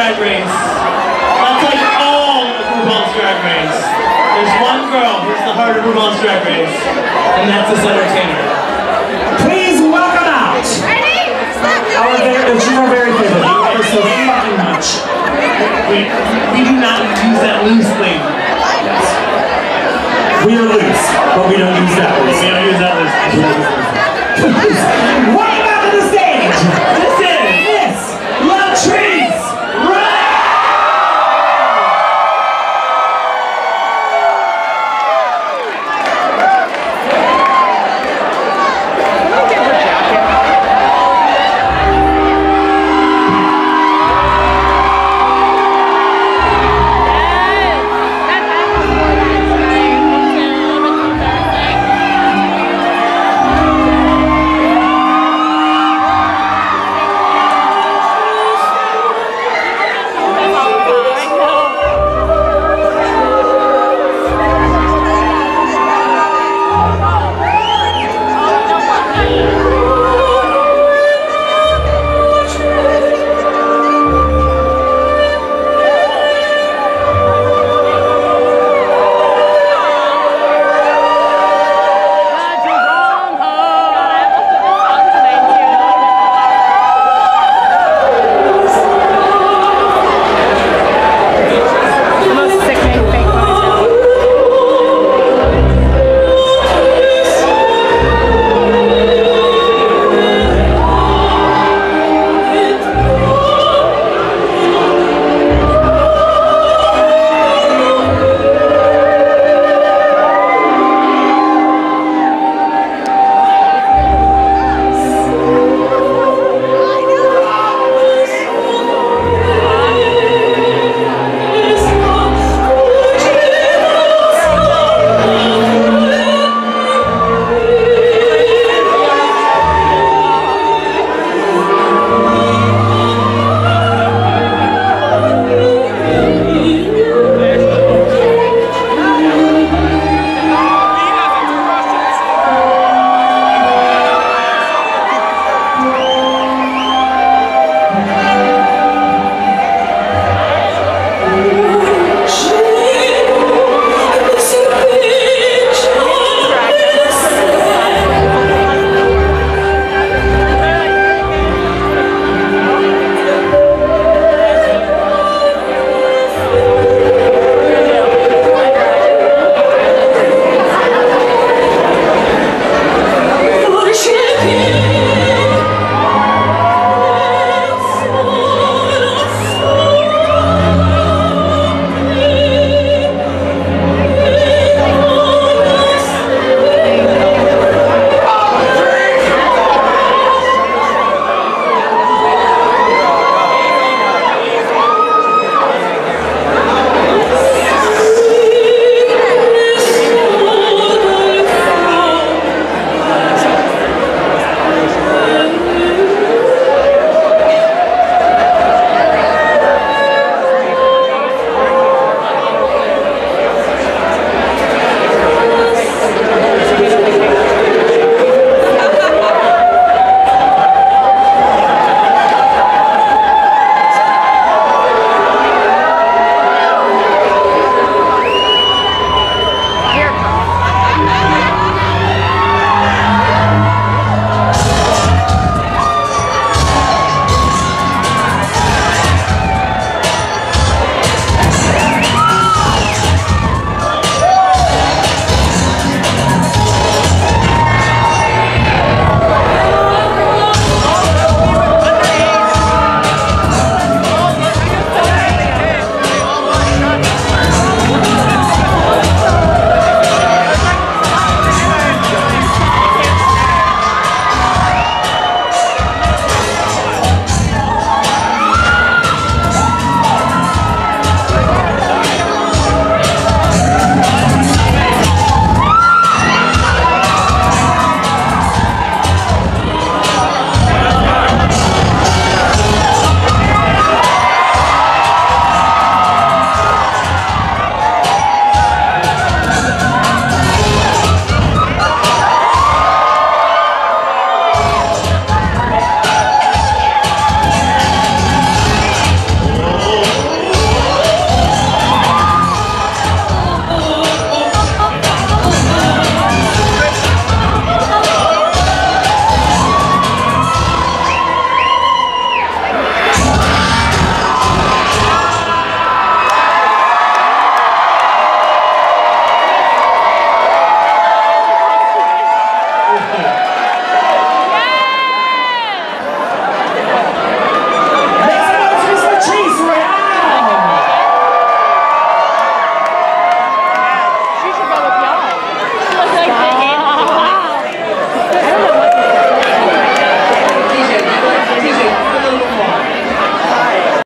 Drag Race. That's like all of RuPaul's Drag Race. There's one girl who's the heart of RuPaul's Drag Race, and that's this entertainer. Please welcome out she's our very favorite. We love her so fucking much. We do not use that loosely. Yes. We are loose, but we don't use that loosely. We don't use that loosely. Welcome out to the stage!